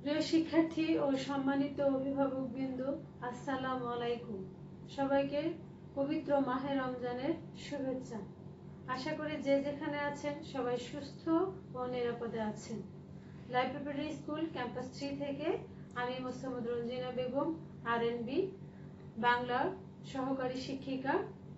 প্রিয় শিক্ষার্থী ও সম্মানিত অভিভাবকবৃন্দ, আসসালামু আলাইকুম। সবাইকে পবিত্র মাহে রমজানের শুভেচ্ছা। আশা করি যে যেখানে আছেন সবাই সুস্থ ও নিরাপদে আছেন। লাইফ প্রিপারেটরি স্কুল ক্যাম্পাস 3 থেকে আমি মোসাম্মদ রঞ্জিনা বেগম, আরএনবি বাংলা সহকারী শিক্ষিকা।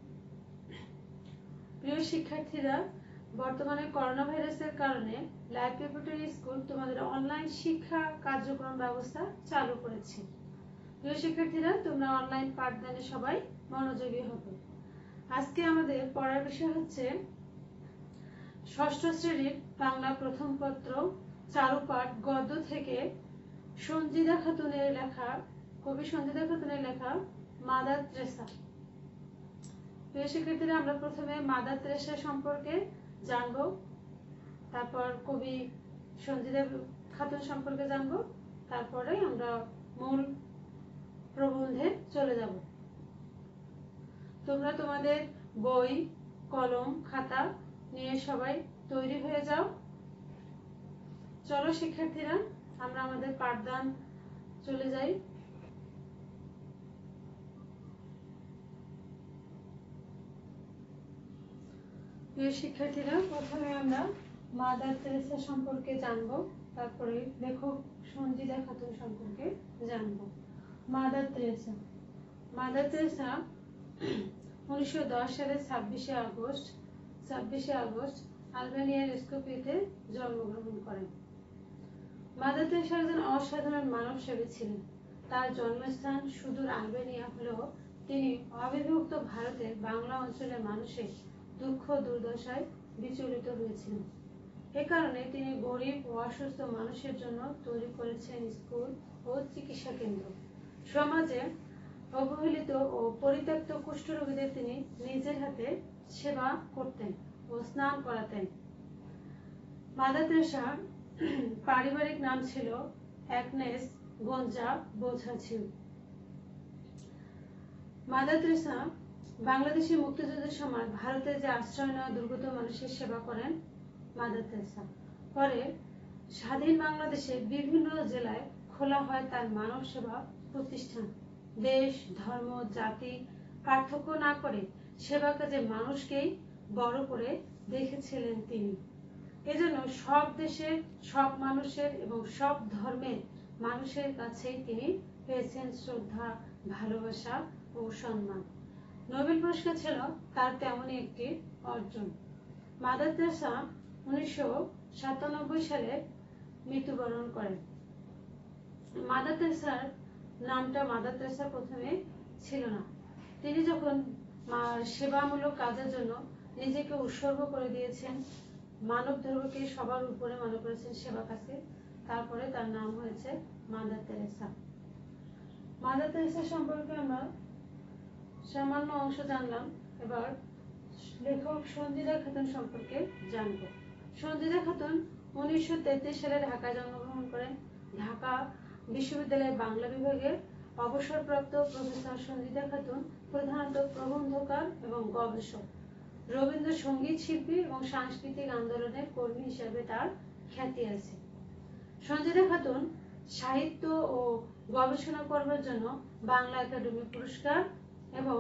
প্রিয় শিক্ষার্থীরা, বর্তমানে করোনা ভাইরাসের কারণে লাইফ প্রিপারেটরি স্কুল তোমাদের অনলাইন শিক্ষা কার্যক্রম ব্যবস্থা চালু করেছে। প্রিয় শিক্ষার্থীরা, তোমরা অনলাইন পাঠদানে সবাই মনোযোগী হবে। আজকে আমাদের পড়ার বিষয় হচ্ছে ষষ্ঠ শ্রেণীর বাংলা প্রথম পত্র চারুপাঠ গদ্য থেকে সঞ্জিদা খাতুনের লেখা, কবি সঞ্জিদা খাতুনের লেখা মাদার তেরেসা। প্রিয় শিক্ষার্থীরা, আমরা প্রথমে মাদার তেরেসা সম্পর্কে জানবো, তারপর কবি সঞ্জিদা খাতুন সম্পর্কে জানবো, তারপরে আমরা মূল প্রবন্ধে চলে যাব। তোমরা তোমাদের বই, কলম, খাতা নিয়ে সবাই তৈরি হয়ে যাও। চলো শিক্ষার্থীরা, আমরা আমাদের পাঠদান চলে যাই। প্রিয় শিক্ষার্থীরা, প্রথমে আমরা মাদার তেরেসা সম্পর্কে জানবো, তারপরে লেখক সঞ্জিদা খাতুন সম্পর্কে জানবো। মাদার তেরেসা 1910 সালের 26শে আগস্ট আলবেনিয়ার স্কোপিতে জন্মগ্রহণ করেন। মাদার তেরেসা একজন অসাধারণ মানবসেবী ছিলেন। তার জন্মস্থান সুদূর আলবেনিয়া হলেও তিনি অবিভক্ত ভারতের বাংলা অঞ্চলের মানুষের দুঃখ দুর্দশায় বিচলিত হয়েছিলেন। এ কারণে তিনি গরিব ও অসুস্থ মানুষের জন্য তৈরি করেছেন স্কুল ও চিকিৎসা কেন্দ্র। সমাজে অবহেলিত ও পরিত্যক্ত কুষ্ঠরোগীদের তিনি নিজের হাতে সেবা করতেন ও স্নান করাতেন। মাদার তেরেসার পারিবারিক নাম ছিল Agnes Gonxha Bojaxhiu. Mother Teresa Bangladeshi মুক্তিযুদ্ধের সময় ভারতে যে আশ্রয় নেওয়া দুর্গত মানুষের সেবা করেন মাদার তেরেসা। পরে স্বাধীন বাংলাদেশের বিভিন্ন জেলায় খোলা হয় তার মানব সেবা প্রতিষ্ঠান। দেশ, ধর্ম, জাতি পার্থক্য না করে সেবা কাজে মানুষকেই বড় করে দেখেছিলেন তিনি। এজন্য সব দেশের, সব মানুষের এবং সব ধর্মের মানুষের কাছেই তিনি পেয়েছেন শ্রদ্ধা, ভালোবাসা ও সম্মান। নোবেল পুরস্কার ছিল তার তেমনই একটি অর্জন। মাদার তেরেসা 1997 সালে মৃত্যুবরণ করেন। মাদার তেরেসার নামটা মাদার তেরেসা প্রথমে ছিল না। তিনি যখন সেবামূলক কাজের জন্য নিজেকে উৎসর্গ করে দিয়েছেন, মানব ধর্মকে সবার উপরে মনে করেছেন সেবা কাজে, তারপরে তার নাম হয়েছে মাদার তেরেসা। মাদার তেরেসা সম্পর্কে আমরা সামান্য অংশ জানলাম। এবার লেখক সঞ্জিদা খাতুন সম্পর্কে জানব। সঞ্জিদা খাতুন 1933 সালে ঢাকায় জন্মগ্রহণ করেন। ঢাকা বিশ্ববিদ্যালয়ের বাংলা বিভাগের অবসরপ্রাপ্ত প্রফেসর সঞ্জিদা খাতুন প্রধানত প্রবন্ধকার এবং গবেষক, রবীন্দ্রসঙ্গীত শিল্পী এবং সাংস্কৃতিক আন্দোলনের কর্মী হিসেবে তার খ্যাতি আছে। সঞ্জিদা খাতুন সাহিত্য ও গবেষণা করবার জন্য বাংলা একাডেমি পুরস্কার এবং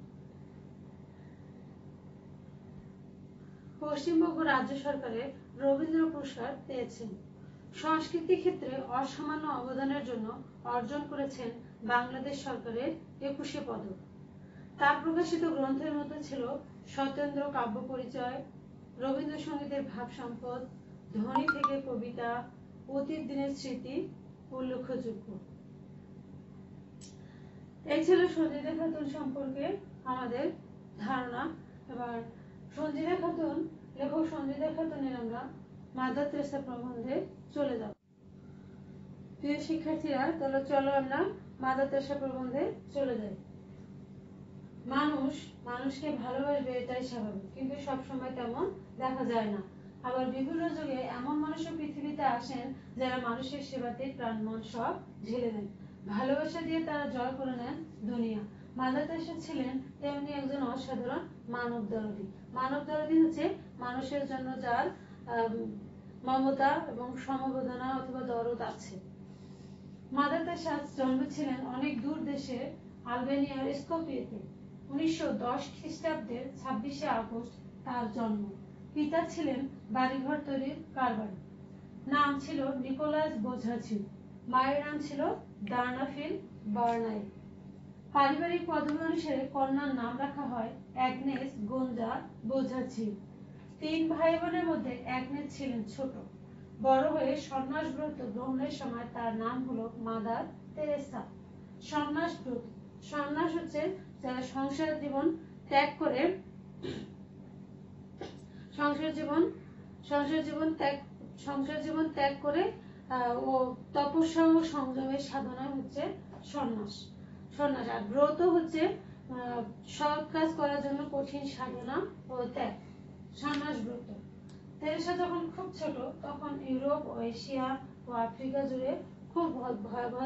পশ্চিমবঙ্গ রাজ্য সরকারের রবীন্দ্র পুরস্কার পেয়েছেন। সংস্কৃতি ক্ষেত্রে অসামান্য অবদানের জন্য অর্জন করেছেন বাংলাদেশ সরকারের 21শে পদক। তার প্রকাশিত গ্রন্থের মধ্যে ছিল সত্যেন্দ্র কাব্য পরিচয়, রবীন্দ্রসঙ্গীতের ভাব সম্পদ, ধ্বনি থেকে কবিতা, অতীত দিনের স্মৃতি উল্লেখযোগ্য। এই ছিল সঞ্জিদা খাতুন সম্পর্কে আমাদের ধারণা। এবার সঞ্জিদা খাতুন, লেখক সঞ্জিদা খাতুনের আমরা মাদার তেরেসা প্রবন্ধে চলে যাব। প্রিয় শিক্ষার্থীরা, তাহলে চলো আমরা মাদার তেরেসা প্রবন্ধে চলে যাই। মানুষ মানুষকে ভালোবাসবে, এটাই স্বাভাবিক, কিন্তু সবসময় তেমন দেখা যায় না। আবার বিভিন্ন যুগে এমন মানুষও পৃথিবীতে আসেন যারা মানুষের সেবাতে প্রাণ মন সব ঢেলে দেন। ভালোবাসা দিয়ে তারা জয় করে নেন দুনিয়া। মাদার তেরেসা ছিলেন তেমনি একজন অসাধারণ মানব দরদী। মানব দরদী হচ্ছে মানুষের জন্য যার মমতা এবং সমবেদনা অথবা দরদ আছে। মাদার তেরেসার জন্ম ছিলেন অনেক দূর দেশে আলবেনিয়ার স্কোপিয়েতে। 1910 খ্রিস্টাব্দের 26শে আগস্ট তার জন্ম। পিতা ছিলেন বাড়িঘর তৈরির কারবারি। নাম ছিল নিকোলাস বোঝাচিউ। মায়ের নাম ছিল ডার্নাফিল বার্নাই। পারিবারিক পদ্ধতি অনুসারে কন্যার নাম রাখা হয় অ্যাগনেস গোঞ্জা বোঝাচিউ। 3 ভাই বোনের মধ্যে অ্যাগনেস ছিলেন ছোট। বড় হয়ে সন্ন্যাস ব্রত গ্রহণের সময় তার নাম হলো মাদার তেরেসা। সন্ন্যাস ব্রত, সন্ন্যাস হচ্ছে যারা সংসার জীবন ত্যাগ করে সংসার জীবন ত্যাগ করে ও তপস্যা ও সংযমের সাধনা হচ্ছে সন্ন্যাস। আর ব্রত হচ্ছে সৎ কাজ করার জন্য কঠিন সাধনা ও ত্যাগ, সন্ন্যাস ব্রত। তেরেসা যখন খুব ছোট তখন ইউরোপ ও এশিয়া ও আফ্রিকা জুড়ে খুব ভয়াবহ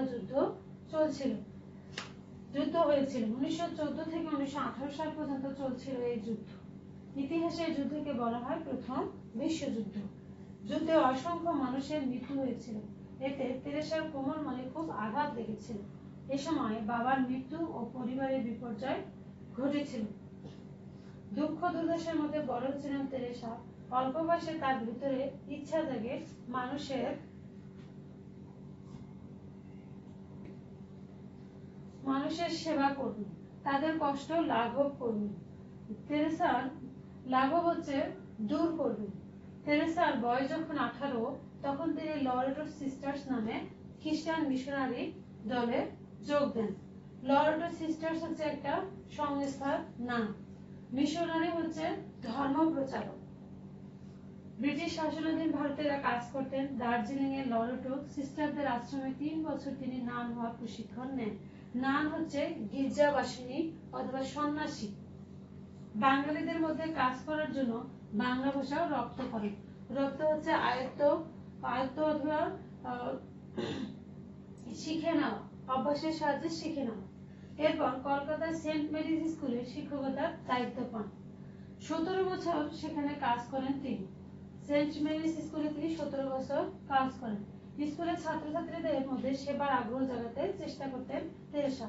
যুদ্ধ হয়েছিল। 1914 থেকে 1918 সাল পর্যন্ত চলছিল এই যুদ্ধ। ইতিহাসে এই যুদ্ধকে বলা হয় প্রথম বিশ্বযুদ্ধ। যুদ্ধে অসংখ্য মানুষের মৃত্যু হয়েছিল। এতে তেরেসার কোমল মনে খুব আঘাত লেগেছিল। এ সময় বাবার মৃত্যু ও পরিবারের বিপর্যয় ঘটেছিল। দুঃখ দুর্দশার মধ্যে বড় ছিলেন তেরেসা। অল্প বয়সে তার ভিতরে ইচ্ছা জাগে মানুষের সেবা করবেন, তাদের কষ্ট লাঘব করবেন। তেরেসার লাঘব হচ্ছে দূর করবেন। তেরেসার বয়স যখন 18 তখন তিনি লরেটো সিস্টার্স নামে খ্রিস্টান মিশনারি দলে যোগ দেন। লরেটো সিস্টার্স হচ্ছে একটা সংস্থার নাম। মিশনারি হচ্ছে ধর্ম প্রচারক। ব্রিটিশ শাসনাধীন ভারতে এরা কাজ করতেন। দার্জিলিং এর লরেটো সিস্টারদের আশ্রমে 3 বছর তিনি নান হওয়া প্রশিক্ষণ নেন। নান হচ্ছে গির্জাবাসিনী অথবা সন্ন্যাসী। বাঙালিদের মধ্যে কাজ করার জন্য বাংলা ভাষাও রপ্ত করেন। রপ্ত হচ্ছে আয়ত্ত অথবা শিখে নেওয়া, অভ্যাসের সাহায্যে শিখে নেওয়া। এরপর কলকাতার সেন্ট মেরিজ স্কুলে শিক্ষকতার দায়িত্ব পান। 17 বছর সেখানে কাজ করেন তিনি। সেন্ট মেরিজ স্কুলে তিনি 17 বছর কাজ করেন। স্কুলের ছাত্রছাত্রীদের মধ্যে সেবার আগ্রহ জাগাতে চেষ্টা করতেন তেরেসা।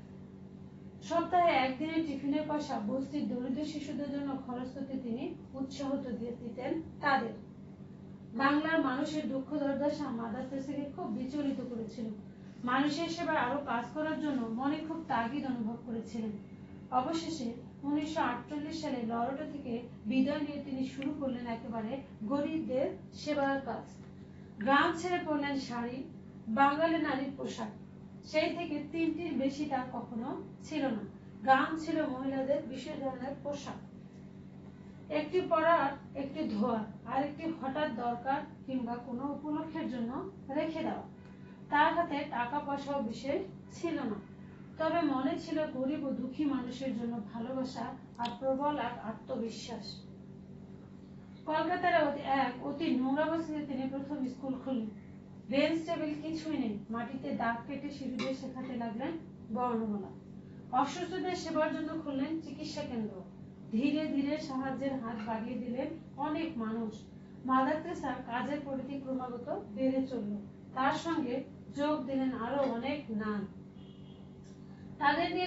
সপ্তাহে একদিনের টিফিনের পয়সা বস্তির দরিদ্র শিশুদের জন্য খরচ করতে তিনি উৎসাহ দিতেন তাদের। বাংলার মানুষের দুঃখ দুর্দশা মাদার তেরেসাকে খুব বিচলিত করেছিল। মানুষের সেবার আরো কাজ করার জন্য মনে খুব তাগিদ অনুভব করেছিলেন। অবশেষে 1948 সালে লরেটো থেকে বিদায় নিয়ে তিনি শুরু করলেন একেবারে গরিবদের সেবার কাজ। গ্রাম ছেড়ে পড়লেন শাড়ি, বাঙালি নারীর পোশাক। সেই থেকে 3টির বেশি তার কখনো ছিল না। গ্রাম ছিল মহিলাদের বিশেষ ধরনের পোশাক। একটি পরার, একটি ধোয়া, আর একটি হঠাৎ দরকার কিংবা কোনো উপলক্ষের জন্য রেখে দেওয়া। তার হাতে টাকা পয়সাও বিশেষ ছিল না, তবে মনে ছিল গরিব ও দুঃখী মানুষের জন্য ভালোবাসা আর প্রবল এক আত্মবিশ্বাস। কলকাতার এক অতি নোংরা বস্তিতে তিনি প্রথম স্কুল খুললেন। বেঞ্চ টেবিল কিছুই নেই, মাটিতে দাগ কেটে শিশুদের শেখাতে লাগলেন বর্ণমালা। অসুস্থদের সেবার জন্য খুললেন চিকিৎসা কেন্দ্র। ধীরে ধীরে সাহায্যের হাত বাড়িয়ে দিলেন অনেক মানুষ। মাদার তেরেসার কাজের পরিধি ক্রমাগত বেড়ে চলল। তার সঙ্গে যোগ দিলেন আরো অনেক নাম। তাদের নিয়ে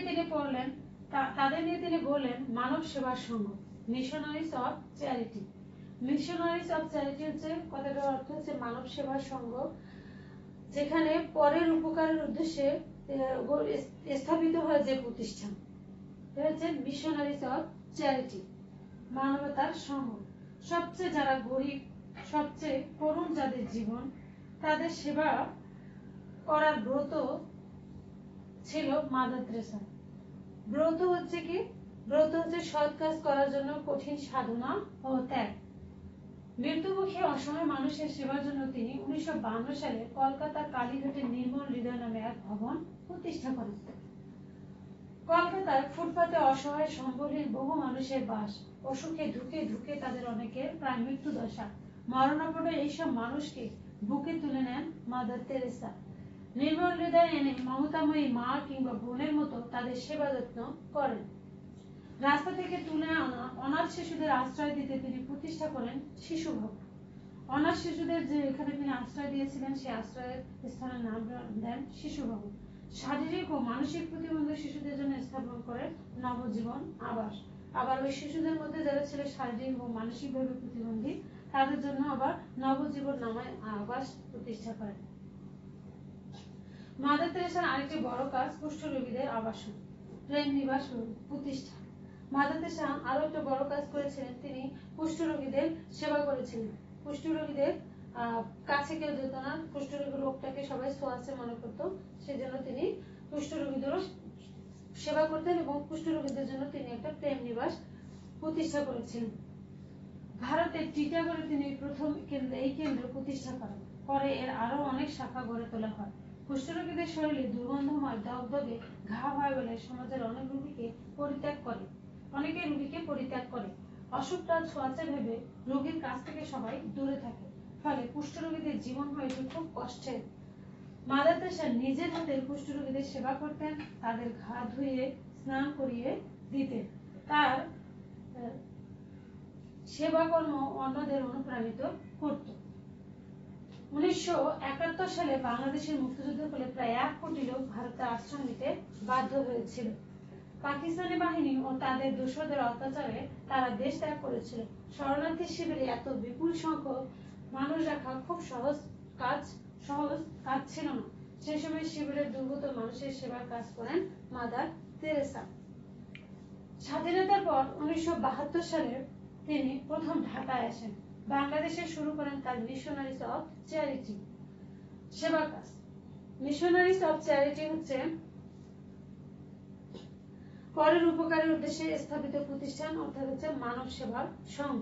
তিনি গড়লেন মানব সেবার সংঘ, missionaries of charity. Missionaries of charity হচ্ছে কথাটার অর্থ হচ্ছে মানব সেবার সংঘ, যেখানে পরের উপকারের উদ্দেশ্যে স্থাপিত হয় যে প্রতিষ্ঠান, এটা হচ্ছে মিশনারিজ অফ চ্যারিটি, মানবতার সংঘ। সবচেয়ে যারা গরিব, সবচেয়ে করুণ যাদের জীবন, তাদের সেবা করার ব্রত ছিল মাদার তেরেসা। ব্রত হচ্ছে কি? ব্রত হচ্ছে সৎ কাজ করার জন্য কঠিন সাধনা ও ত্যাগ। মৃত্যুমুখী অসহায় মানুষের সেবার জন্য তিনি 1952 সালে কলকাতার কালীঘাটে নির্মল হৃদয় নামে এক ভবন প্রতিষ্ঠা করেন। কলকাতার ফুটপাতে অসহায় সম্বলহীন বহু মানুষের বাস। অসুখে ধুকে ধুকে তাদের অনেকের প্রায় মৃত্যু দশা। মরণাপন্ন এইসব মানুষকে বুকে তুলে নেন মাদার তেরেসা। নির্মল হৃদয় এনে মমতাময়ী মা কিংবা বোনের মতো তাদের সেবা যত্ন করেন। রাস্তা থেকে তুলে আনা অনাথ শিশুদের আশ্রয় দিতে তিনি প্রতিষ্ঠা করেন শিশু ভবন। অনাথ শিশুদের যে এখানে তিনি আশ্রয় দিয়েছিলেন সেই আশ্রয়ের স্থানের নাম দেন শিশু ভবন। শারীরিক ও মানসিক প্রতিবন্ধী শিশুদের জন্য স্থাপন করেন নবজীবন আবাস। আবার ওই শিশুদের মধ্যে যারা ছিল শারীরিক ও মানসিকভাবে প্রতিবন্ধী তাদের জন্য আবার নবজীবন নামে আবাস প্রতিষ্ঠা করেন। মাদার তেরেসার আরেকটি বড় কাজ কুষ্ঠ রোগীদের আবাসন, প্রেম নিবাস প্রতিষ্ঠা। মাদার তেরেসা আরো একটা বড় কাজ করেছিলেন, তিনি কুষ্ঠ রোগীদের সেবা করেছিলেন। কুষ্ঠ রোগীদের কাছে কেউ যেত না, কুষ্ঠ রোগীর রোগটাকে সবাই ছোঁয়াচে মনে করতো, সেজন্য তিনি কুষ্ঠ রোগীদেরও সেবা করতেন এবং কুষ্ঠ রোগীদের জন্য তিনি একটা প্রেম নিবাস প্রতিষ্ঠা করেছিলেন। ভারতের টিটাগড়ে তিনি প্রথম এই কেন্দ্র প্রতিষ্ঠা করেন। পরে এর আরো অনেক শাখা গড়ে তোলা হয়। কুষ্ঠরোগীদের শরীরে দুর্গন্ধময় দগদগে ঘা হয় বলে সমাজের অনেকে রোগীকে পরিত্যাগ করে। অসুখটা ছোঁয়াচে ভেবে রোগীর কাছ থেকে সবাই দূরে থাকে, ফলে কুষ্ঠরোগীদের জীবন হয়েছে খুব কষ্টের। মাদার তেরেসা নিজের হাতে কুষ্ঠরোগীদের সেবা করতেন, তাদের ঘা ধুয়ে স্নান করিয়ে দিতেন। তার সেবা কর্ম অন্যদের অনুপ্রাণিত করত। 1971 সালে বাংলাদেশের মুক্তিযুদ্ধের ফলে প্রায় 1 কোটি লোক ভারতে আশ্রয় নিতে বাধ্য হয়েছিল। পাকিস্তানি বাহিনী ও তাদের দোসরদের অত্যাচারে তারা দেশ ত্যাগ করেছিল। শরণার্থী শিবিরে এত বিপুল সংখ্যক মানুষ রাখা খুব সহজ কাজ ছিল না। সেই সময় শিবিরের দুর্গত মানুষের সেবার কাজ করেন মাদার তেরেসা। স্বাধীনতার পর 1972 সালে তিনি প্রথম ঢাকায় আসেন। বাংলাদেশে শুরু করেন তার মিশনারিজ অফ চ্যারিটি সেবা কাজ। মিশনারিজ অফ চ্যারিটি হচ্ছে পরের উপকারের উদ্দেশ্যে স্থাপিত প্রতিষ্ঠান, অর্থাৎ হচ্ছে মানব সেবার সংঘ।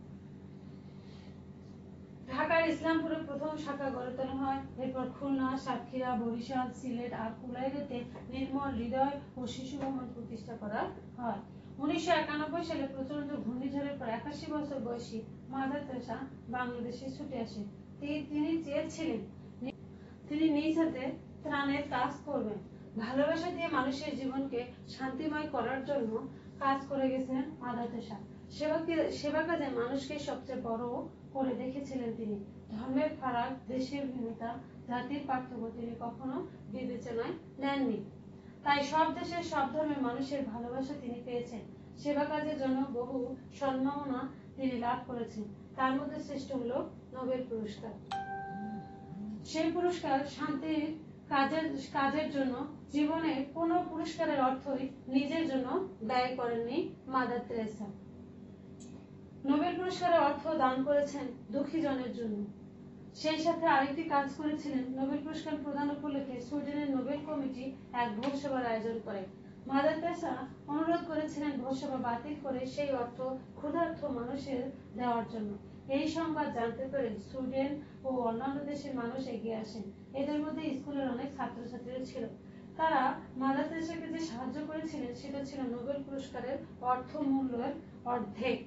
ঢাকার ইসলামপুরে প্রথম শাখা গড়ে তোলা হয়। এরপর খুলনা, সাতক্ষীরা, বরিশাল, সিলেট আর কুলাইড়াতে নির্মল হৃদয় ও শিশু ভবন প্রতিষ্ঠা করা হয়। 1991 সালে প্রচন্ড ঘূর্ণিঝড়ের পর 81 বছর বয়সী মাদার তেরেসা বাংলাদেশে ছুটে আসেন। তিনি চেয়েছিলেন তিনি নিজ হাতে ত্রাণের কাজ করবেন। ভালোবাসা দিয়ে মানুষের জীবনকে শান্তিময় করার জন্য কাজ করে গেছেন মাদার তেরেসা। সেবা কাজে মানুষকে সবচেয়ে বড় করে দেখেছিলেন তিনি। ধর্মের ফারাক, দেশের ভিন্নতা, জাতির পার্থক্য তিনি কখনো বিবেচনায় নেননি। তাই সব দেশের সব ধর্মের মানুষের ভালোবাসা তিনি পেয়েছেন। সেবা কাজের জন্য বহু সম্মাননা তিনি লাভ করেছেন, তার মধ্যে শ্রেষ্ঠ হলো নোবেল পুরস্কার। সেই পুরস্কার শান্তির কাজের জন্য। জীবনে কোন পুরস্কারের অর্থই নিজের জন্য ব্যয় করেননি মাদার তেরেসা। নোবেল পুরস্কারের অর্থ দান করেছেন দুঃখী জনের জন্য। সেই সাথে আরেকটি কাজ করেছিলেন, নোবেল পুরস্কার প্রদান উপলক্ষে সুইডেনের নোবেল কমিটি এক ভোজসভার আয়োজন করে। মাদার তেরেসা অনুরোধ করেছিলেন ভোজসভা বাতিল করে সেই অর্থ ক্ষুধার্ত মানুষের দেওয়ার জন্য। এই সংবাদ জানতে পেরে সুইডেন ও অন্যান্য দেশের মানুষ এগিয়ে আসেন। এদের মধ্যে স্কুলের অনেক ছাত্রছাত্রীরা ছিল। তারা মাদার তেরেসাকে যে সাহায্য করেছিলেন সেটা ছিল নোবেল পুরস্কারের অর্থ মূল্যের অর্ধেক।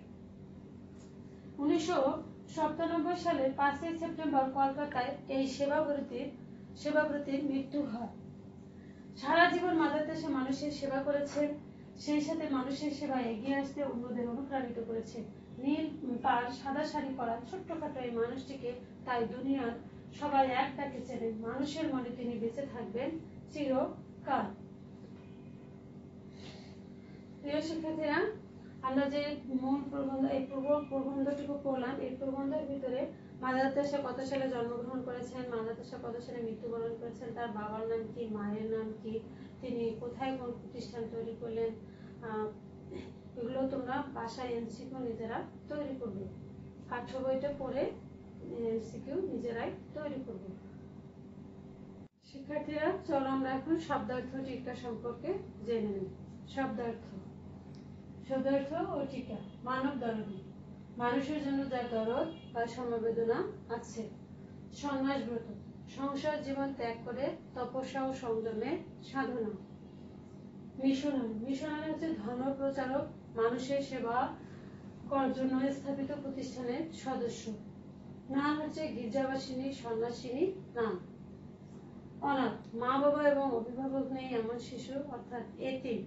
1997 সালের 5 সেপ্টেম্বর কলকাতায় এই সেবাব্রতীর মৃত্যু হয়। সারা জীবন মাদার তেরেসা মানুষের সেবা করেছেন, সেই সাথে মানুষের সেবায় এগিয়ে আসতে অন্যদের অনুপ্রাণিত করেছে। নীল পাড় সাদা শাড়ি পরা ছোট্টখাটো এই মানুষটিকে তাই দুনিয়ার সবাই এক ডাকে চেনেন। মানুষের মনে তিনি বেঁচে থাকবেন চিরকাল। প্রিয় শিক্ষার্থীরা, আমরা যে মূল প্রবন্ধ এই প্রবন্ধটুকু পড়লাম, এই প্রবন্ধের ভিতরে মাদার তেরেসা কত সালে জন্মগ্রহণ করেছেন, মাদার তেরেসা কত সালে মৃত্যুবরণ করেছেন, তার বাবার নাম কি, মায়ের নাম কি, তিনি কোথায় কোন প্রতিষ্ঠান তৈরি করলেন, এগুলো তোমরা বাসায় এমসিকিউ নিজেরা তৈরি করবে। পাঠ্য বইটা পড়ে এমসিকিউ নিজেরাই তৈরি করবে। শিক্ষার্থীরা, চলো আমরা এখন শব্দার্থ টিকা সম্পর্কে জেনে নিই। শব্দার্থ ও টিকা। মানব দরদী, মানুষের জন্য যার দরদ বা সমবেদনা আছে। সন্ন্যাস ব্রত, সংসার জীবন ত্যাগ করে তপস্যা ও সংযমের সাধনা। মিশনারি হচ্ছে ধর্ম প্রচারক, মানুষের সেবা করার জন্য স্থাপিত প্রতিষ্ঠানের সদস্য। নাম হচ্ছে গির্জাবাসিনী, সন্ন্যাসিনী নাম। অনাথ, মা বাবা এবং অভিভাবক নেই এমন শিশু, অর্থাৎ এতিম।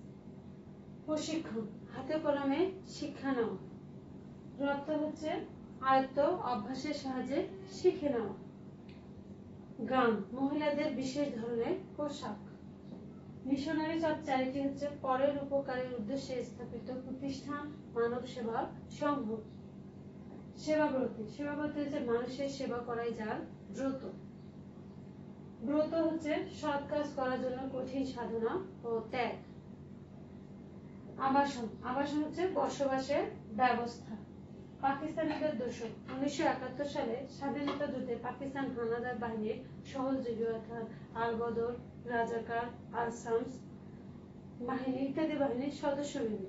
প্রশিক্ষণ, হাতে কলমে শিক্ষা নেওয়া। রক্ত হচ্ছে আয়ত্ত অভ্যাসের সাহায্যে শিখে নেওয়া। গান, মহিলাদের বিশেষ ধরনের পোশাক। মিশনারি অফ চ্যারিটি হচ্ছে পরের উপকারের উদ্দেশ্যে স্থাপিত প্রতিষ্ঠান, মানব সেবার সংঘ। সেবাব্রতী, সেবাব্রতী হচ্ছে মানুষের সেবা করাই যার ব্রত। ব্রত হচ্ছে সৎ কাজ করার জন্য কঠিন সাধনা ও ত্যাগ। আবাসন, আবাসন হচ্ছে বসবাসের ব্যবস্থা। পাকিস্তানিদের দোষক, 1971 সালে স্বাধীনতা যুদ্ধে পাকিস্তান হানাদার বাহিনীর সহযোগী অর্থাৎ আল বদর, রাজাকার, আল শামস বাহিনী ইত্যাদি বাহিনীর সদস্যবৃন্দ।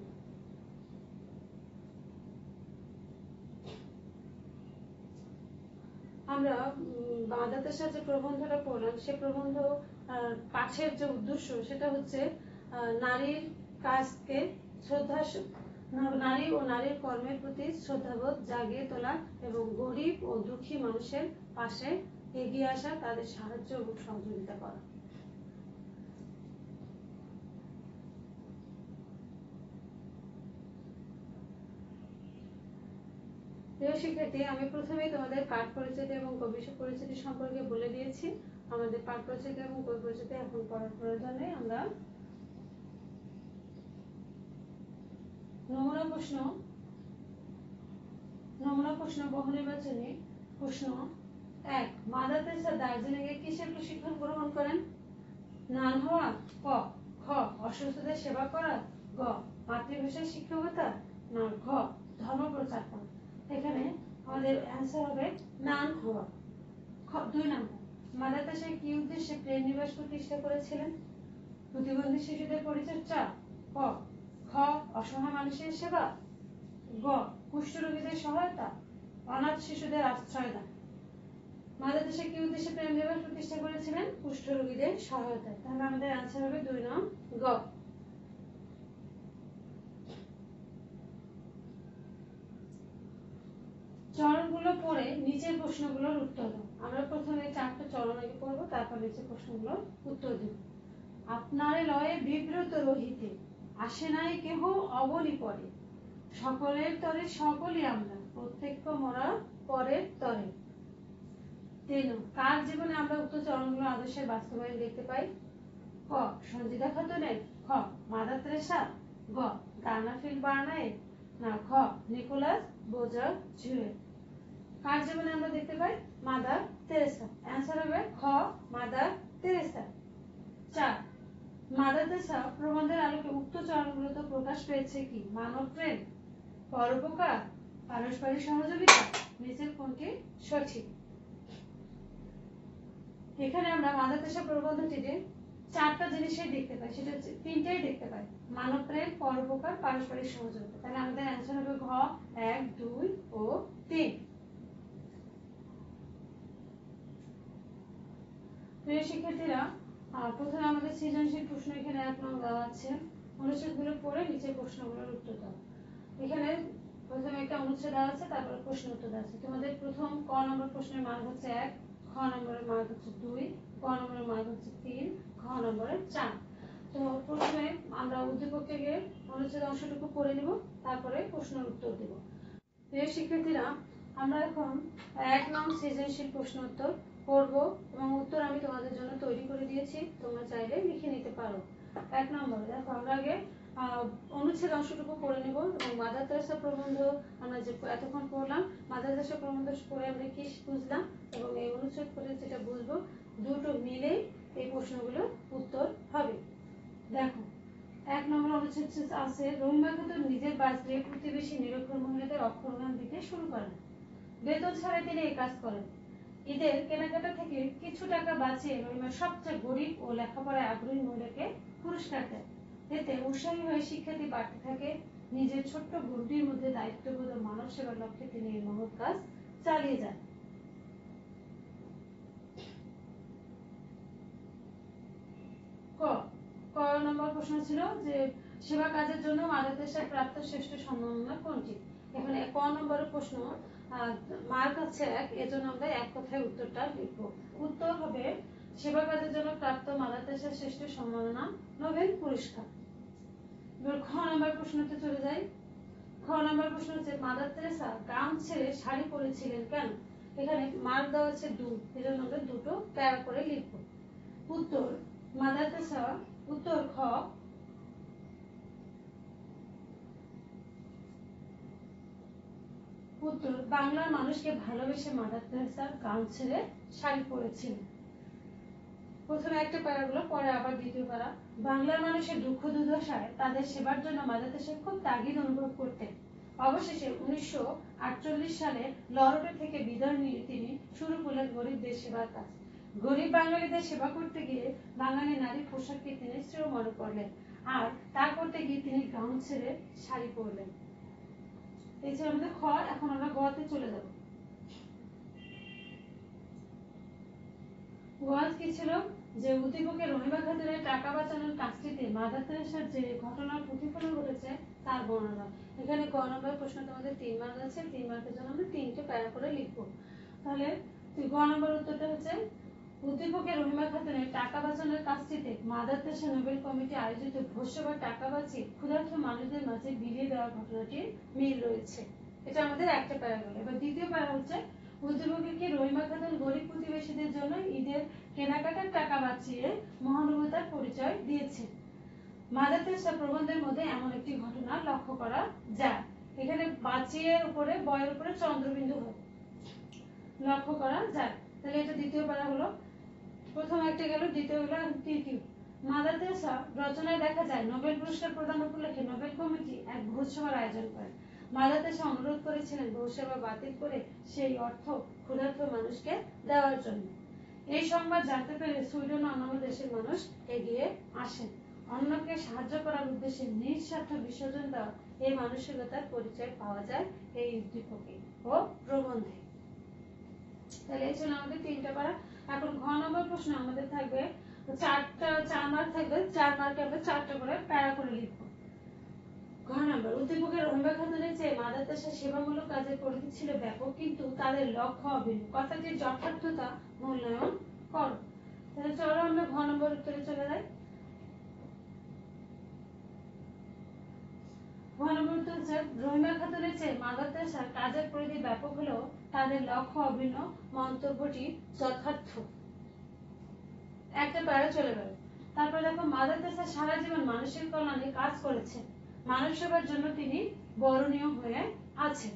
আমরা মাদাতেসার যে প্রবন্ধটা পড়লাম সে প্রবন্ধ পাঠের যে উদ্দেশ্য সেটা হচ্ছে নারীর কাজকে শ্রদ্ধা, নারী ও নারীর কর্মের প্রতি শ্রদ্ধাবোধ জাগিয়ে তোলা এবং গরিব ও দুঃখী মানুষের পাশে এগিয়ে আসা, তাদের সাহায্য এবং সহযোগিতা করা। প্রিয় শিক্ষার্থী, আমি প্রথমেই তোমাদের পাঠ পরিচিতি এবং কবি পরিচিতি সম্পর্কে বলে দিয়েছি। আমাদের পাঠ পরিচিতি এবং কবি পরিচিতি এখন পড়ার প্রয়োজন নেই। আমরা নমুনা প্রশ্ন বহু নির্বাচনী প্রশ্ন 1। মাদার তেরেসা দার্জিলিং এ কিসের প্রশিক্ষণ গ্রহণ করেন? নান হওয়া, ক খ অসুস্থদের সেবা করা, গ মাতৃভাষার শিক্ষকতা, না ঘ ধর্ম প্রচার করা। এখানে আমাদের অ্যান্সার হবে নান হওয়া। 2 নম্বর, মাদার তেরেসা কি উদ্দেশ্যে প্রেম নিবাস প্রতিষ্ঠা করেছিলেন? প্রতিবন্ধী শিশুদের পরিচর্যা, ক খ অসহায় মানুষের সেবা, গ কুষ্ঠরোগীদের সহায়তা, অনাথ শিশুদের আশ্রয় দান। মাদার তেরেসা কি উদ্দেশ্যে প্রেম নিবাস প্রতিষ্ঠা করেছিলেন? কুষ্ঠরোগীদের সহায়তা। তাহলে আমাদের অ্যান্সার হবে 2 নং গ। চরণগুলো পড়ে নিচের প্রশ্নগুলোর উত্তর দাও। আমরা প্রথমে 4টা চরণ আগে পড়বো, তারপর নিচের প্রশ্নগুলোর উত্তর দেব। আপনারে লয়ে বিব্রত রহিতে, আসে নাই কেহ অবনি পরে, সকলের তরে সকলই আমরা, প্রত্যক্ষ মোরা পরের তরে। 3 কার জীবনে আমরা উক্ত চরণগুলো আদর্শের বাস্তবায়ন দেখতে পাই? ক সঞ্জিদা খাতুনের, খ মাদার তেরেসা, গ গার্নাফিল বার্নায়ের, না খ নিকোলাস বোজার জুয়েল। কার জীবনে আমরা দেখতে পাই? Mother Teresa. অ্যান্সার হবে খ মাদার তেরেসা। 4 মাদার তেরেসা প্রবন্ধের আলোকে উক্ত চরণগুলোতে প্রকাশ পেয়েছে কি? মানব প্রেম, পরোপকার, পারস্পরিক সহযোগিতা, নিচের কোনটি সঠিক? এখানে আমরা মাদার তেরেসা প্রবন্ধটিতে 4টা জিনিসই দেখতে পাই, সেটা হচ্ছে 3টাই দেখতে পাই, মানব প্রেম, পরোপকার, পারস্পরিক সহযোগিতা। তাহলে আমাদের অ্যান্সার হবে ঘ 1, 2 ও 3। প্রিয় শিক্ষার্থীরা, প্রথমে আমাদের সৃজনশীল প্রশ্ন এখানে 1 নং দেওয়া আছে। অনুচ্ছেদগুলো পড়ে নিচের প্রশ্নগুলোর উত্তর দাও। এখানে প্রথমে একটা অনুচ্ছেদ দেওয়া আছে, তারপরে প্রশ্ন উত্তর দেওয়া আছে। তোমাদের প্রথম ক নম্বর প্রশ্নের মার্ক হচ্ছে 1, খ নম্বরের মার্ক হচ্ছে 2, ক নম্বরের মার্ক হচ্ছে 3, খ নম্বরের 4। তো প্রথমে আমরা উদ্দীপক থেকে অনুচ্ছেদ অংশটুকু পড়ে নিব, তারপরে প্রশ্নের উত্তর দেব। প্রিয় শিক্ষার্থীরা, আমরা এখন 1 নং সৃজনশীল প্রশ্ন উত্তর পড়ব এবং উত্তর আমি তোমাদের জন্য তৈরি করে দিয়েছি, তোমরা চাইলে লিখে নিতে পারো। 1 নম্বরে দেখো, আমরা আগে অনুচ্ছেদ অংশটুকু পড়ে নেব এবং মাদার তেরেসা প্রবন্ধ আমরা যে এতক্ষণ পড়লাম, মাদার তেরেসা প্রবন্ধ পড়ে আমরা কি বুঝলাম এবং এই অনুচ্ছেদ পড়ে যেটা বুঝবো, দুটো মিলে এই প্রশ্নগুলোর উত্তর হবে। দেখো, 1 নম্বর অনুচ্ছেদ আছে, রহিমা খাতুন নিজের বাড়িতে প্রতিবেশী নিরক্ষর মহিলাদের অক্ষরগান দিতে শুরু করেন। বেতন ছাড়াই তিনি এই কাজ করেন। ঈদের কেনাকাটা থেকে কিছু টাকা বাঁচিয়ে রহিমা সবচেয়ে গরিব ও লেখাপড়ায় আগ্রহী মহিলাকে পুরস্কার দেয়। এতে উৎসাহী হয়ে শিক্ষার্থী বাড়তে থাকে। নিজের ছোট্ট গরুটির মধ্যে দায়িত্ববোধ ও মানব সেবার লক্ষ্যে তিনি এই মহৎ কাজ চালিয়ে যান। ক নম্বর প্রশ্ন ছিল যে সেবা কাজের জন্য মাদার তেরেসার প্রাপ্ত শ্রেষ্ঠ সম্মাননা কোনটি? এখানে ক নম্বরের প্রশ্ন, মার্ক হচ্ছে 1, এজন্য আমরা এক কথায় উত্তরটা লিখব। উত্তর হবে সেবা কাজের জন্য প্রাপ্ত মাদার তেরেসার শ্রেষ্ঠ সম্মাননা নোবেল পুরস্কার। এবার খ নম্বর প্রশ্নতে চলে যাই। খ খ নম্বর প্রশ্ন হচ্ছে মাদার তেরেসা গাউন ছেড়ে শাড়ি পরেছিলেন কেন? এখানে মার্ক দেওয়া আছে ডু, এজন্য আমরা দুটো প্যারা করে লিখব। উত্তর মাদার তেরেসা, উত্তর খ উত্তর বাংলার মানুষকে ভালোবেসে মাদার তেরেসা গাউন ছেড়ে শাড়ি পরেছিলেন। প্রথমে একটা প্যারাগুলো, পরে আবার দ্বিতীয় প্যারা। বাংলার মানুষের দুঃখ দুর্দশায় তাদের সেবার জন্য মাদার তেরেসা খুব তাগিদ অনুভব করতেন। অবশেষে 1948 সালে লর্ডে থেকে বিদায় নিয়ে তিনি শুরু করলেন গরিবদের সেবার কাজ। গরিব বাঙালিদের সেবা করতে গিয়ে বাঙালি নারী পোশাককে তিনি শ্রেয় মনে করলেন, আর তা করতে গিয়ে তিনি গাউন ছেড়ে শাড়ি পরলেন। এই ছিল আমাদের খ। এখন আমরা গতে চলে যাব। ওয়াজ কি ছিল? যে উদ্দীপকের রহিমা খাতুনের টাকা বাঁচানোর কাজটিতে মাদার তেরেসার যে ঘটনার প্রতিফলন ঘটেছে তার বর্ণনা। এখানে ক নম্বর প্রশ্ন তোমাদের 3 মার্ক আছে, 3 মার্কের জন্য আমরা 3টে প্যারা করে লিখব। তাহলে গ নম্বর উত্তরটা হচ্ছে উদ্দীপকের রহিমা খাতুনের টাকা বাঁচানোর কাজটিতে মাদার তেরেসা নোবেল কমিটি আয়োজিত ভোজ্য বা টাকা বাঁচিয়ে ক্ষুধার্ত মানুষদের মাঝে বিলিয়ে দেওয়ার ঘটনাটির মিল রয়েছে। এটা আমাদের একটা প্যারা গেল। এবার দ্বিতীয় প্যারা হচ্ছে উদ্দীপকে রহিমা খাতুন গরিব প্রতিবেশীদের জন্য ঈদের কেনাকাটার টাকা বাঁচিয়ে মহানুভবতার পরিচয় দিয়েছে। মাদার তেরেসা প্রবন্ধের মধ্যে এমন একটি ঘটনা লক্ষ্য করা যায়। এখানে বাঁচিয়ে উপরে বয়ের উপরে চন্দ্রবিন্দু হবে, লক্ষ্য করা যায়। তাহলে এটা দ্বিতীয় প্যারা হলো। প্রথম একটা গেল, দ্বিতীয় হলো তৃতীয়। মাদার তেরেসা রচনায় দেখা যায় নোবেল পুরস্কার প্রদান উপলক্ষে নোবেল কমিটি এক ভোজসভার আয়োজন করে। মাদার তেরেসা অনুরোধ করেছিলেন ভোজসভা বাতিল করে সেই অর্থ ক্ষুধার্ত মানুষকে দেওয়ার জন্য। এই সংবাদ জানতে পেরে সুইডেন ও অন্যান্য দেশের মানুষ এগিয়ে আসেন। অন্যকে সাহায্য করার উদ্দেশ্যে নিঃস্বার্থ বিসর্জন দেওয়া এই মানসিকতার পরিচয় পাওয়া যায় এই উদ্দীপকে ও প্রবন্ধে। তাহলে এই ছিল আমাদের 3টা প্যারা। এখন ঘ নম্বর প্রশ্ন আমাদের থাকবে 4 মার্ক থাকবে, 4 মার্কে আমরা 4টা করে প্যারা করে লিখব। ঘ নম্বর উদ্দীপকের রহিমা খাতুনের চেয়ে মাদার তেরেসার সেবামূলক কাজের পরিধি ছিল ব্যাপক, কিন্তু তাদের লক্ষ্য অভিন্ন। কথাটির যথার্থতা মূল্যায়ন করো। তাহলে চলো আমরা ঘ নম্বর উত্তরে চলে যাই। ঘ নম্বর উত্তর হচ্ছে রহিমা খাতুনের চেয়ে মাদার তেরেসার কাজের পরিধি ব্যাপক হলেও তাদের লক্ষ্য অভিন্ন, মন্তব্যটি যথার্থ। একটা প্যারা চলে গেল। তারপর দেখো মাদার তেরেসা সারা জীবন মানুষের কল্যাণে কাজ করেছেন, মানব সেবার জন্য তিনি বরণীয় হয়ে আছেন।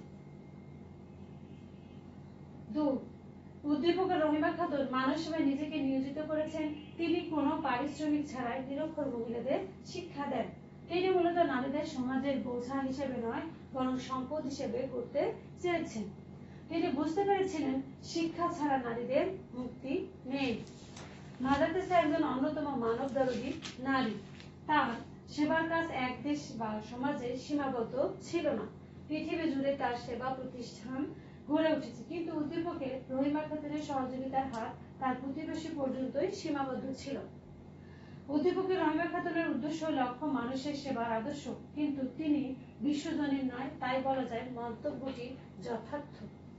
2 উদ্দীপকের রহিমা খাতুন মানব সেবায় নিজেকে নিয়োজিত করেছেন। তিনি কোনো পারিশ্রমিক ছাড়াই নিরক্ষর মহিলাদের শিক্ষা দেন। তিনি মূলত নারীদের সমাজের বোঝা হিসেবে নয়, বরং সম্পদ হিসেবে করতে চেয়েছেন। তিনি বুঝতে পেরেছিলেন শিক্ষা ছাড়া নারীদের মুক্তি নেই। মাদার তেরেসা একজন অন্যতম মানব দরদী নারী। তার সেবার কাজ এক দেশ বা সমাজে সীমাবদ্ধ ছিল না, পৃথিবী জুড়ে তার সেবা প্রতিষ্ঠান গড়ে উঠেছে। কিন্তু উদ্দীপকের রহিমা খাতুনের সহযোগিতার হাত তার প্রতিবেশী পর্যন্তই সীমাবদ্ধ ছিল। উদ্দীপকের রহিমা খাতুনের উদ্দেশ্য লক্ষ্য মানুষের সেবার আদর্শ, কিন্তু তিনি বিশ্বজনীন নয়, তাই বলা যায় মন্তব্যটি যথার্থ।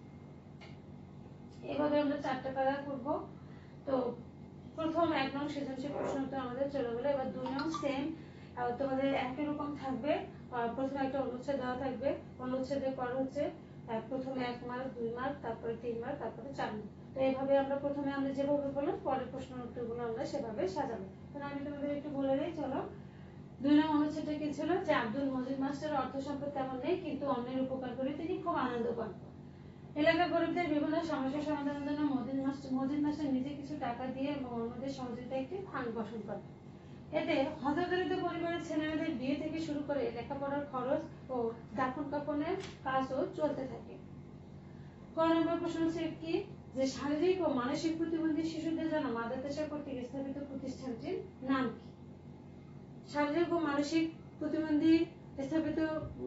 এভাবে আমরা 4টা প্যারা করব। তো প্রথম 1 নং সৃজনশীল প্রশ্ন তো আমাদের চলে গেল। এবার 2 নং সেম তোমাদের একই রকম থাকবে। প্রথমে একটা অনুচ্ছেদ দেওয়া থাকবে, অনুচ্ছেদের পর হচ্ছে প্রথমে 1 মার্ক, 2 মার্ক, তারপরে 3 মার্ক, তারপরে 4 মার্ক। তো এইভাবে আমরা প্রথমে আমরা যেভাবে বললাম পরের প্রশ্নের উত্তরগুলো আমরা সেভাবে সাজাবো। তাহলে আমি তোমাদের একটু বলে দিই, চলো। 2 নং অনুচ্ছেদটা কি ছিল? যে আব্দুল মজিদ মাস্টারের অর্থ সম্পদ তেমন নেই, কিন্তু অন্যের উপকার করে তিনি খুব আনন্দ পান। এলাকার গরিবদের বিভিন্ন সমস্যা সমাধানের জন্য মজিদ মাস্টার নিজে কিছু টাকা দিয়ে এবং অন্যদের সহযোগিতায় একটি ফান্ড গঠন করেন। এতে হতদরিদ্র পরিবারের ছেলেমেয়েদের বিয়ে থেকে শুরু করে লেখাপড়ার খরচ ও দাফন কাফনের কাজও চলতে থাকে। ক নম্বর প্রশ্ন হচ্ছে কি? যে শারীরিক ও মানসিক প্রতিবন্ধী শিশুদের জন্য মাদার তেরেসা কর্তৃক স্থাপিত প্রতিষ্ঠানটির নাম কি? শারীরিক ও মানসিক প্রতিবন্ধী স্থাপিত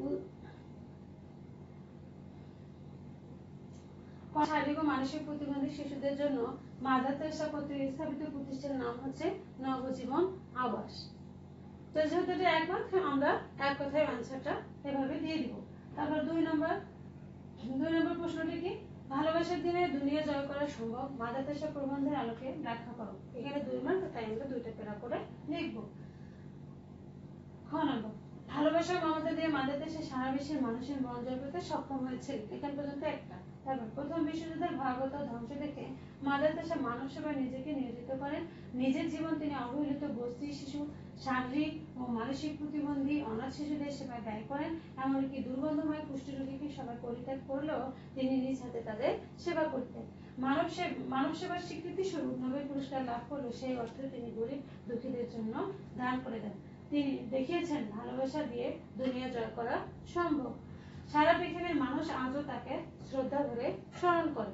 শারীরিক ও মানসিক প্রতিবন্ধী শিশুদের জন্য মাদার তেরেসা কর্তৃক স্থাপিত প্রতিষ্ঠানের নাম হচ্ছে নবজীবন আবাস। তো যেহেতু এটা এক মার্ক, আমরা এক কথায় আনসারটা এভাবে দিয়ে দিব। তারপর 2 নম্বর প্রশ্নটি কি? ভালোবাসার দিনে দুনিয়া জয় করা সম্ভব, মাদার তেরেসা প্রবন্ধের আলোকে ব্যাখ্যা করো। এখানে 2 মার্ক, তাই আমরা 2টা প্যারা করে লিখব। খ নম্বর ভালোবাসা ভালোবাসা মমতা দিয়ে মাদার তেরেসা সারা বিশ্বের মানুষের মন জয় করতে সক্ষম হয়েছিল। এখান পর্যন্ত একটা। তারপর প্রথম বিশ্বযুদ্ধের ভয়াবহ ধ্বংস দেখে মাদার তেরেসা মানব সেবায় নিজেকে নিয়োজিত করেন। নিজের জীবন তিনি অবহেলিত বস্তি শিশু, শারীরিক ও মানসিক প্রতিবন্ধী অনাথ শিশুদের সেবায় ব্যয় করেন। এমনকি দুর্গন্ধময় কুষ্ঠরোগীকে সবাই পরিত্যাগ করলেও তিনি নিজ হাতে তাদের সেবা করতেন। মানব সেবার স্বীকৃতি স্বরূপ নোবেল পুরস্কার লাভ করলেও সেই অর্থ তিনি গরিব দুঃখীদের জন্য দান করে দেন। তিনি দেখিয়েছেন ভালোবাসা দিয়ে দুনিয়া জয় করা সম্ভব। সারা পৃথিবীর মানুষ আজও তাকে শ্রদ্ধা ভরে স্মরণ করে।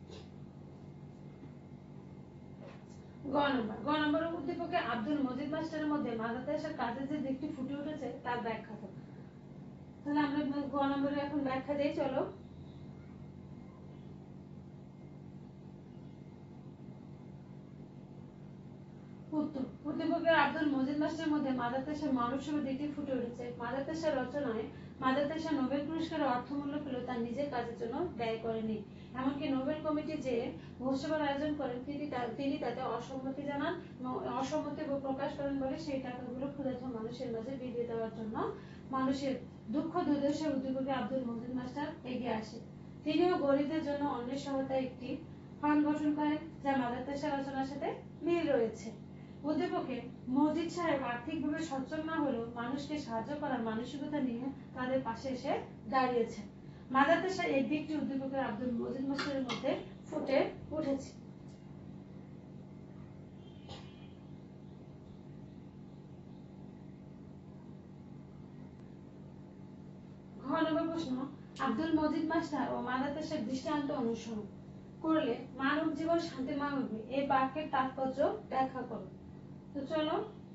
গ নম্বর উদ্দীপকে আব্দুল মজিদ মাস্টারের মধ্যে মাদার তেরেসার কাজের যে দিকটি ফুটে উঠেছে তার ব্যাখ্যা দাও। তাহলে আমরা গ নম্বরে এখন ব্যাখ্যা দিই, চলো। উদ্দীপকের আব্দুল মজিদ মাস্টারের মধ্যে মাদার তেরেসার মানব সেবার দিকটি ফুটে উঠেছে। মাদার তেরেসার রচনায় মাদার তেরেসা নোবেল পুরস্কারের অর্থমূল্য পেলেও তার নিজের কাজের জন্য ব্যয় করেনি। এমনকি নোবেল কমিটি যে ভোজসভার আয়োজন করেন তিনি তাতে অসম্মতি জানান, অসম্মতি প্রকাশ করেন বলে সেই টাকাগুলো ক্ষুধার্ত মানুষের মাঝে বিলিয়ে দেওয়ার জন্য মানুষের দুঃখ দুর্দশা উদ্দীপকে আব্দুল মজিদ মাস্টার এগিয়ে আসে। তিনিও গরিবদের জন্য অন্যের সহায়তায় একটি ফান্ড গঠন করেন যা মাদার তেরেসার রচনার সাথে মিল রয়েছে। উদ্দীপকে মজিদ সাহেব আর্থিকভাবে সচ্ছল না হলেও মানুষকে সাহায্য করার মানসিকতা নিয়ে তাদের পাশে এসে দাঁড়িয়েছেন। মাদার তেরেসা এই দিকটি উদ্দীপকের আব্দুল মজিদ মাস্টারের মধ্যে ফুটে উঠেছে। ঘ নম্বর প্রশ্ন, আব্দুল মজিদ মাস্টার ও মাদার তেরেসার দৃষ্টান্ত অনুসরণ করলে মানব জীবন শান্তিময় হবে, এই বাক্যের তাৎপর্য ব্যাখ্যা করো। তো চলো।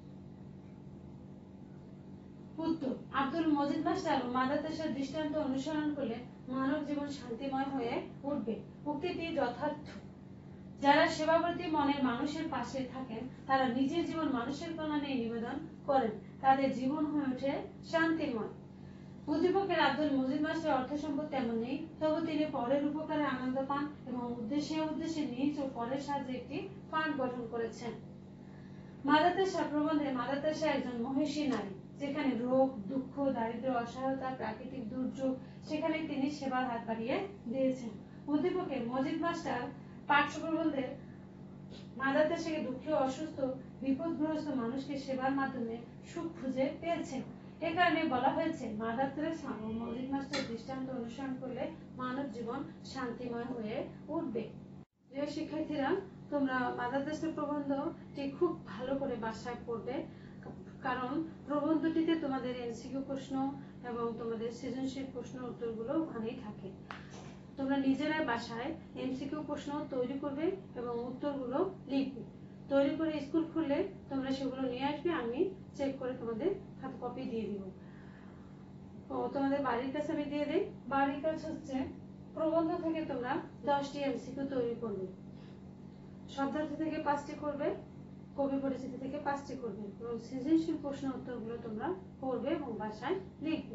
উত্তর, আব্দুল মজিদ মাস্টার ও মাদার তেরেসার দৃষ্টান্ত অনুসরণ করলে মানব জীবন শান্তিময় হয়ে উঠবে। উক্তিটি যথার্থ। যারা সেবাব্রতী মনের মানুষের পাশে থাকেন তারা নিজের জীবন মানুষের কল্যাণে নিবেদন করেন, তাদের জীবন হয়ে ওঠে শান্তিময়। উদ্দীপকের আব্দুল মজিদ মাস্টার অর্থ সম্পদ তেমন নেই, তবু তিনি পরের উপকারে আনন্দ পান এবং উদ্দেশ্যে নিজ ও পরের সাহায্যে একটি ফান্ড গঠন করেছেন। মাদার তেরেসা প্রবন্ধে মাদার তেরেসা একজন মহিষী নারী। যেখানে রোগ, দুঃখ, দারিদ্র, অসহায়তা, প্রাকৃতিক দুর্যোগ, সেখানে তিনি সেবার হাত বাড়িয়ে দিয়েছেন। উদ্দীপকের মজিদ মাস্টার পাঠ্য প্রবন্ধে মাদার তেরেসাকে দুঃখী, অসুস্থ, বিপদগ্রস্ত মানুষকে সেবার মাধ্যমে সুখ খুঁজে পেয়েছেন। এ কারণে বলা হয়েছে মাদার তেরেসা ও মজিদ মাস্টার দৃষ্টান্ত অনুসরণ করলে মানব জীবন শান্তিময় হয়ে উঠবে। প্রিয় শিক্ষার্থীরা, তোমরা মাদার তেরেসার প্রবন্ধটি খুব ভালো করে বাসায় পড়বে, কারণ প্রবন্ধটিতে তোমাদের এমসিকিউ প্রশ্ন এবং তোমাদের সৃজনশীল প্রশ্ন উত্তরগুলো ওখানেই থাকে। তোমরা নিজেরাই বাসায় এমসিকিউ প্রশ্ন তৈরি করবে এবং উত্তরগুলো লিখবে। তৈরি করে স্কুল খুললে তোমরা সেগুলো নিয়ে আসবে, আমি চেক করে তোমাদের হাতে কপি দিয়ে দিব। তোমাদের বাড়ির কাছে আমি দিয়ে দিই। বাড়ির কাজ হচ্ছে প্রবন্ধ থেকে তোমরা 10টি এমসিকিউ তৈরি করবে, শব্দার্থ থেকে 5টি করবে, কবি পরিচিতি থেকে 5টি করবে এবং সৃজনশীল প্রশ্ন উত্তরগুলো তোমরা পড়বে এবং বাসায় লিখবে।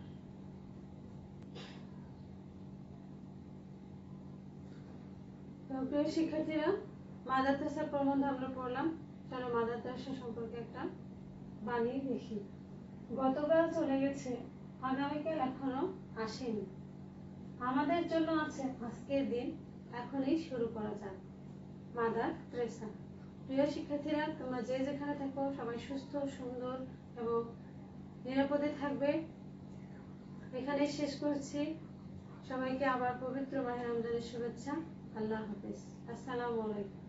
প্রিয় শিক্ষার্থীরা, মাদার তেরেসার প্রবন্ধ আমরা পড়লাম। চলো মাদার তেরেসা সম্পর্কে একটা বাণী দেখি। গতকাল চলে গেছে, আগামীকাল এখনো আসেনি, আমাদের জন্য আছে আজকের দিন, এখনই শুরু করা যাক। Mother Teresa. প্রিয় শিক্ষার্থীরা, তোমরা যে যেখানে থাকো সবাই সুস্থ, সুন্দর এবং নিরাপদে থাকবে। এখানে শেষ করছি। সবাইকে আবার পবিত্র মাহে রমজানের শুভেচ্ছা। আল্লাহ হাফেজ। আসসালামু আলাইকুম।